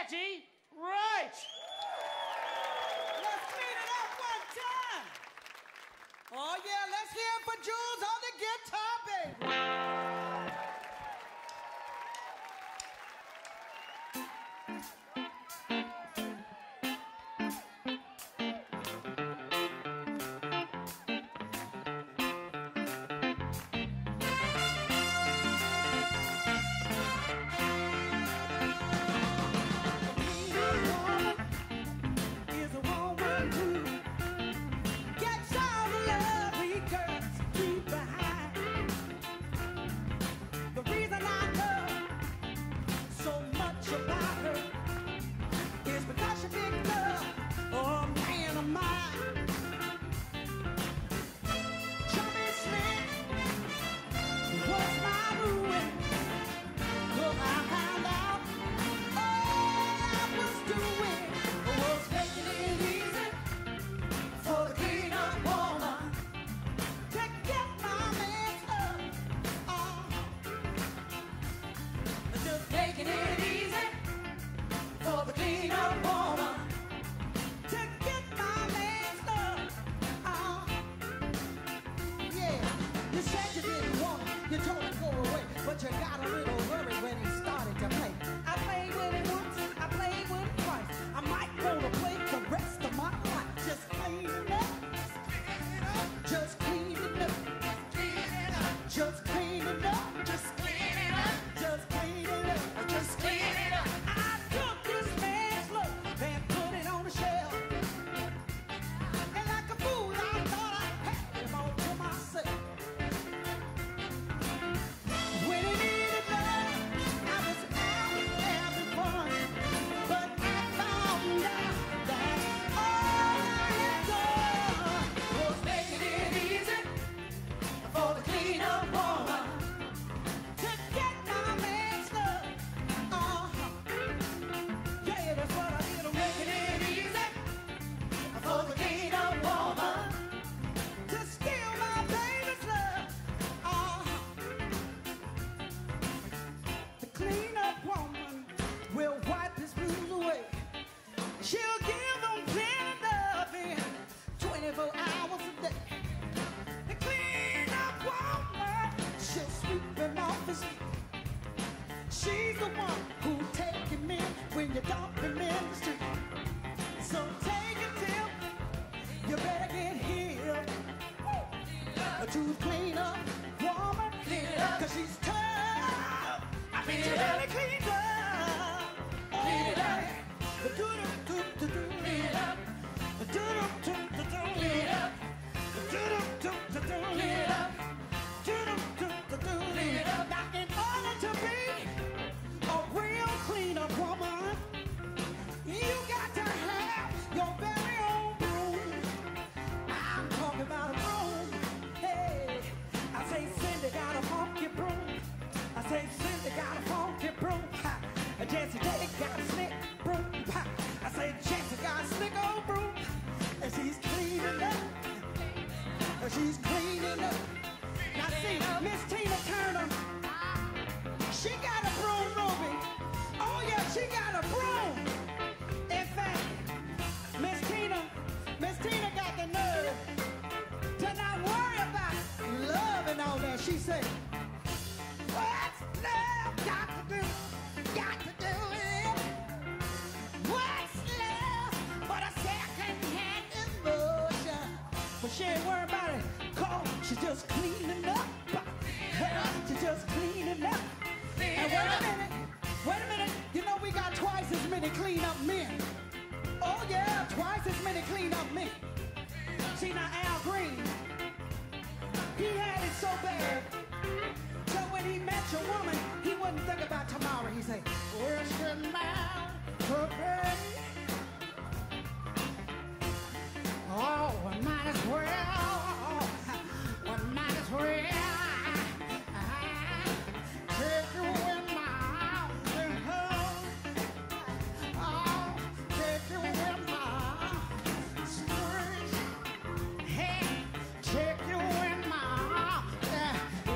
Reggie Wright. Let's clean it up one time. Oh, yeah, let's hear it for Jules on the guitar, baby.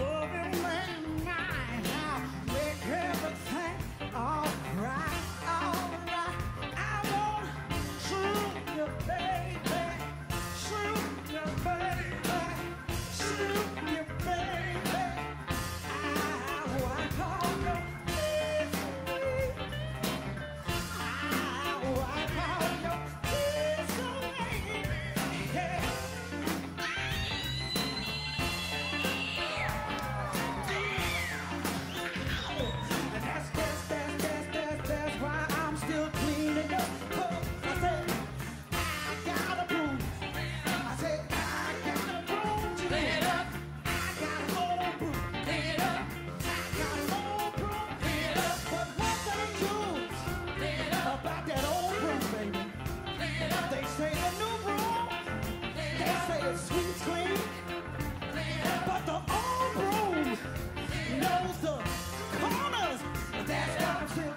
All right. I'm still cleaning up. I said, I got a broom. I said, I got a broom to clean it up. I got an old broom. Clean it up. I got an old broom. Clean it up. But one thing, Jules, clean it up. About that old broom, baby. Clean it up. They say the new broom. Clean they say it's sweet, clean. Clean it up. But the old broom knows the corners. That's why I'm saying.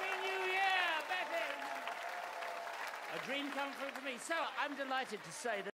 A dream come true for me. So I'm delighted to say that